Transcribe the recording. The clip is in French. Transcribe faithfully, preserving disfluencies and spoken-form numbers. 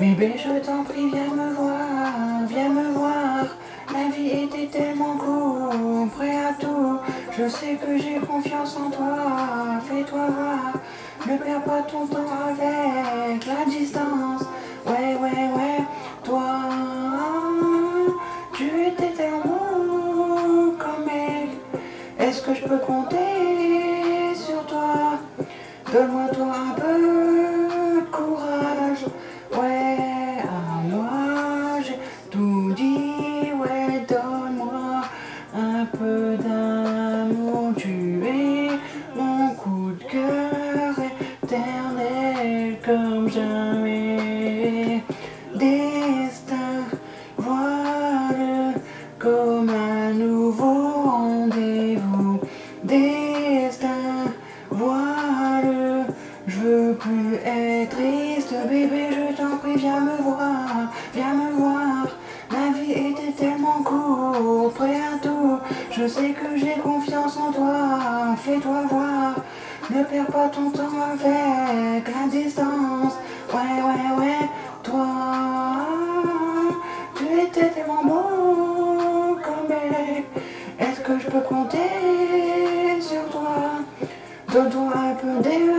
Bébé, je t'en prie, viens me voir, viens me voir. La vie était tellement courte, prêt à tout. Je sais que j'ai confiance en toi, fais-toi voir. Ne perds pas ton temps avec la distance. Ouais, ouais, ouais, toi, tu étais tellement comme mec. Est-ce que je peux compter sur toi? Donne-moi toi un peu de courage. Ouais, à moi j'ai tout dit. Ouais, donne-moi un peu d'amour. Tu es mon coup de cœur éternel comme jamais. Destin, voilà comme un nouveau rendez-vous. Destin, voilà, je veux plus être triste, bébé, je t'en prie, viens me voir, viens me voir. La vie était tellement courte, prêt à tout. Je sais que j'ai confiance en toi, fais-toi voir. Ne perds pas ton temps avec la distance. Ouais, ouais, ouais, toi, tu étais tellement beau comme mec. Est-ce que je peux compter sur toi? Donne-toi un peu d'élan.